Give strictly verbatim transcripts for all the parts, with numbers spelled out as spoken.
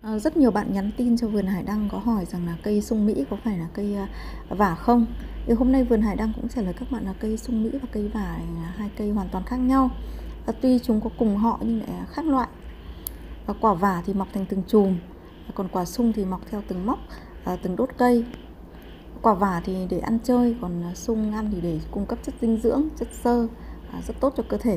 Ờ, rất nhiều bạn nhắn tin cho Vườn Hải Đăng có hỏi rằng là cây sung Mỹ có phải là cây à, vả không? Thì hôm nay Vườn Hải Đăng cũng trả lời các bạn là cây sung Mỹ và cây vả là hai cây hoàn toàn khác nhau. À, tuy chúng có cùng họ nhưng lại khác loại. Và quả vả thì mọc thành từng chùm, còn quả sung thì mọc theo từng móc, à, từng đốt cây. Quả vả thì để ăn chơi, còn sung ăn thì để cung cấp chất dinh dưỡng, chất xơ, à, rất tốt cho cơ thể.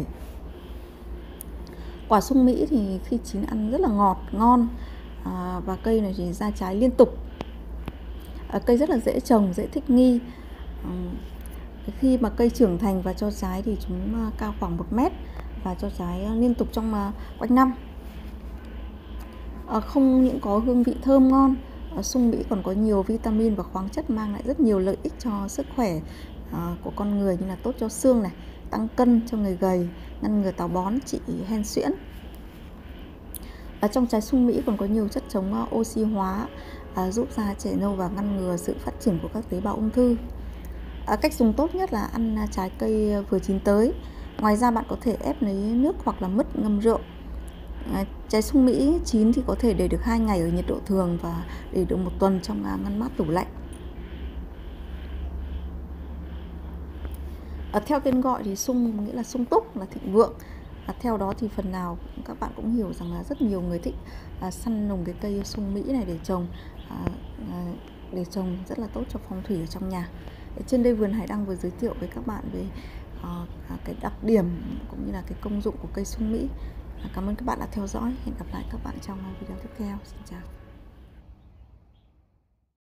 Quả sung Mỹ thì khi chín ăn rất là ngọt, ngon, à, và cây này thì ra trái liên tục. À, cây rất là dễ trồng, dễ thích nghi. À, khi mà cây trưởng thành và cho trái thì chúng cao khoảng một mét và cho trái liên tục trong uh, quanh năm. À, không những có hương vị thơm ngon, à, sung Mỹ còn có nhiều vitamin và khoáng chất mang lại rất nhiều lợi ích cho sức khỏe à, của con người, như là tốt cho xương này, tăng cân cho người gầy, ngăn ngừa táo bón, trị hen suyễn. Ở trong trái sung Mỹ còn có nhiều chất chống oxy hóa, à, giúp da trẻ nâu và ngăn ngừa sự phát triển của các tế bào ung thư. À, cách dùng tốt nhất là ăn trái cây vừa chín tới. Ngoài ra bạn có thể ép lấy nước hoặc là mứt ngâm rượu. À, trái sung Mỹ chín thì có thể để được hai ngày ở nhiệt độ thường và để được một tuần trong ngăn mát tủ lạnh. À, theo tên gọi thì sung nghĩa là sung túc, là thịnh vượng. À, theo đó thì phần nào các bạn cũng hiểu rằng là rất nhiều người thích à, săn lùng cái cây sung Mỹ này để trồng, à, à, để trồng rất là tốt cho phong thủy ở trong nhà. Để trên đây Vườn Hải Đăng vừa giới thiệu với các bạn về à, cái đặc điểm cũng như là cái công dụng của cây sung Mỹ. À, cảm ơn các bạn đã theo dõi. Hẹn gặp lại các bạn trong video tiếp theo. Xin chào.